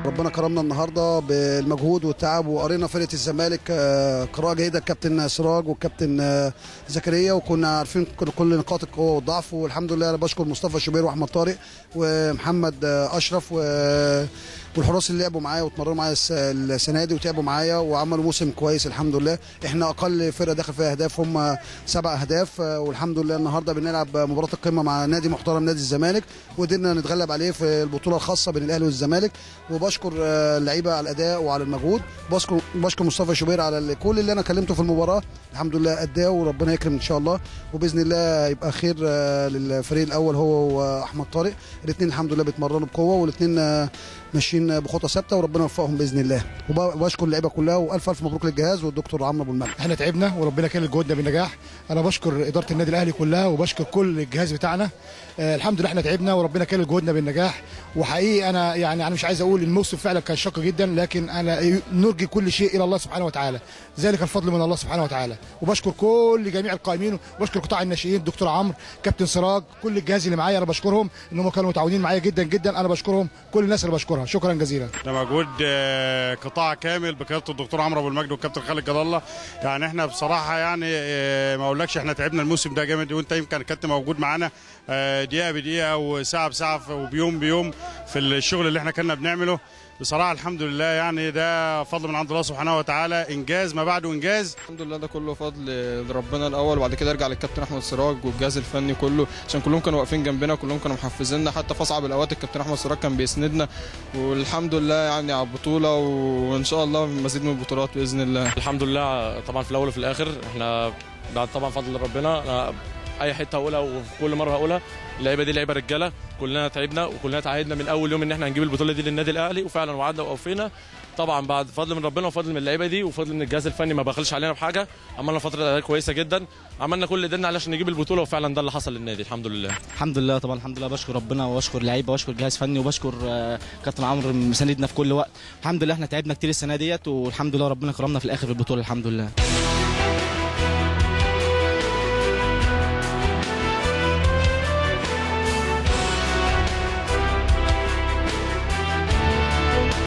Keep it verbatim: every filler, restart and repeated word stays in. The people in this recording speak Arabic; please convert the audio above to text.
ربنا كرمنا النهارده بالمجهود والتعب، وقرينا فرقه الزمالك قراءه جيده الكابتن سراج والكابتن زكريا، وكنا عارفين كل نقاط القوه والضعف. والحمد لله انا بشكر مصطفى شوبير واحمد طارق ومحمد اشرف والحراس اللي لعبوا معايا واتمرنوا معايا السنه دي وتعبوا معايا وعملوا موسم كويس الحمد لله. احنا اقل فرقه داخل فيها اهداف هم سبع اهداف، والحمد لله النهارده بنلعب مباراه القمه مع نادي محترم نادي الزمالك، وقدرنا نتغلب عليه في البطوله الخاصه بين الاهلي والزمالك. وبشكر اللعيبه على الاداء وعلى المجهود، بشكر بشكر مصطفى شوبير على كل اللي انا كلمته في المباراه، الحمد لله اداه وربنا يكرم ان شاء الله، وباذن الله يبقى خير للفريق الاول هو واحمد طارق. الاثنين الحمد لله بيتمرنوا بقوه، والاثنين ماشيين بخطى ثابته وربنا يوفقهم باذن الله. وبشكر اللعيبه كلها، والف الف مبروك للجهاز والدكتور عمرو ابو المجد. احنا تعبنا وربنا كان جهودنا بالنجاح. انا بشكر اداره النادي الاهلي كلها وبشكر كل الجهاز بتاعنا. آه الحمد لله احنا تعبنا وربنا كان جهودنا بالنجاح. وحقيقي انا يعني انا مش عايز اقول الموسم فعلا كان شاق جدا، لكن انا نرجي كل شيء الى الله سبحانه وتعالى، ذلك الفضل من الله سبحانه وتعالى. وبشكر كل جميع القائمين وبشكر قطاع الناشئين، الدكتور عمرو، كابتن سراج، كل الجهاز اللي معايا انا بشكرهم ان هم كانوا متعاونين معايا جدا جدا. انا بشكرهم كل الناس اللي بشكرها، شكرا جزيلا. ده مجهود قطاع كامل بقياده الدكتور عمرو ابو المجد والكابتن خالد جد الله. يعني احنا بصراحه يعني ما اقولكش احنا تعبنا الموسم ده جامد، وانت يمكن كنت موجود معانا دقيقه بدقيقه وساعه بساعه وبيوم بيوم في الشغل اللي احنا كنا بنعمله. بصراحه الحمد لله يعني ده فضل من عند الله سبحانه وتعالى، انجاز ما بعده انجاز. الحمد لله ده كله فضل لربنا الاول، وبعد كده ارجع للكابتن احمد سراج والجهاز الفني كله، عشان كلهم كانوا واقفين جنبنا، كلهم كانوا محفزيننا، حتى في اصعب الاوقات الكابتن احمد سراج كان بيسندنا. والحمد لله يعني على البطوله، وان شاء الله مزيد من البطولات باذن الله. الحمد لله طبعا في الاول وفي الاخر احنا بعد طبعا فضل ربنا. أنا اي حته هقولها وفي كل مره هقولها، اللعيبه دي لعيبه رجاله، كلنا تعبنا وكلنا تعهدنا من اول يوم ان احنا هنجيب البطوله دي للنادي الاهلي، وفعلا وعدنا واوفينا. طبعا بعد فضل من ربنا وفضل من اللعيبه دي وفضل من الجهاز الفني ما بخلش علينا بحاجه، عملنا فتره كويسه جدا، عملنا كل اللي قدرنا علشان نجيب البطوله، وفعلا ده اللي حصل للنادي الحمد لله. الحمد لله طبعا الحمد لله، بشكر ربنا واشكر اللعيبه واشكر جهاز فني وبشكر كابتن عمرو مساندنا في كل وقت. الحمد لله احنا تعبنا كتير السنه ديت، والحمد لله ربنا كرمنا في الاخر بالبطوله الحمد لله.